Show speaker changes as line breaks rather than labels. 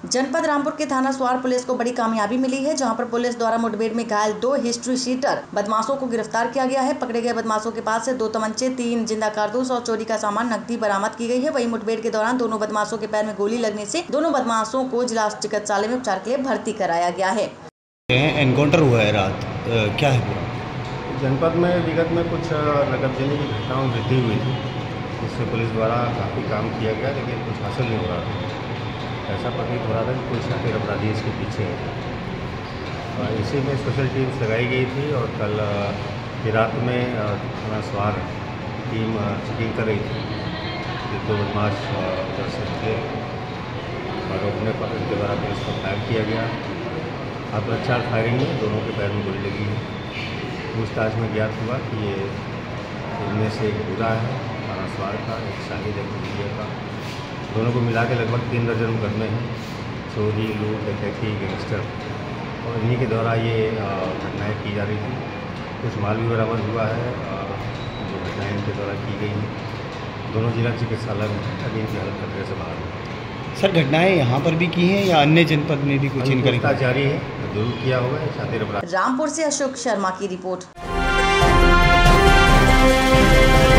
जनपद रामपुर के थाना स्वार पुलिस को बड़ी कामयाबी मिली है, जहां पर पुलिस द्वारा मुठभेड़ में घायल 2 हिस्ट्री शीटर बदमाशों को गिरफ्तार किया गया है। पकड़े गए बदमाशों के पास से 2 तमंचे, 3 जिंदा कारतूस और चोरी का सामान नकदी बरामद की गई है। वहीं मुठभेड़ के दौरान दोनों बदमाशों के पैर में गोली लगने से दोनों बदमाशों को जिला चिकित्सालय में उपचार के लिए भर्ती कराया गया है।
एनकाउंटर हुआ है रात, क्या है?
जनपद में विगत में कुछ नकदजनी की घटनाओं में वृद्धि हुई थी, जिससे पुलिस द्वारा काफ़ी काम किया गया, लेकिन कुछ हासिल नहीं हो रहा था। ऐसा प्रतीत हो रहा था कि कोई शातिर अपराधी इसके पीछे है। इसी में स्पेशल टीम्स लगाई गई थी और कल की रात में थाना स्वार टीम चेकिंग कर रही थी। 2 बदमाश उधर से थे और रोकने पर उनके द्वारा पुलिस को फायर किया गया। अब 4 फायरिंग में दोनों के पैर में गोली लगी है। पूछताछ में ज्ञात हुआ कि ये इनमें से एक बूढ़ा है थाना स्वार का, एक शाहिद है पुलिया का। दोनों को मिला के लगभग 3 दर्जन मुकदमे हैं, चोरी, लूट, डकैती, गैंगस्टर, और इन्हीं के द्वारा ये घटनाएँ की जा रही थी। कुछ माल भी बरामद हुआ है जो घटनाएँ इनके द्वारा की गई हैं। दोनों जिला चिकित्सालय में अभी इनकी हालत खतरे से बाहर है।
सर, घटनाएं यहाँ पर भी की हैं या अन्य जनपद में भी कुछ इनका
जारी है, जरूर किया होगा शातिर अपराध।
रामपुर से अशोक शर्मा की रिपोर्ट।